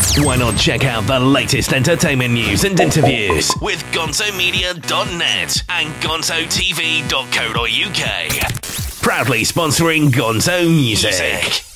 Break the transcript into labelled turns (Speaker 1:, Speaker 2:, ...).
Speaker 1: Why not check out the latest entertainment news and interviews with gonzomedia.net and gonzotv.co.uk. Proudly sponsoring Gonzo Music.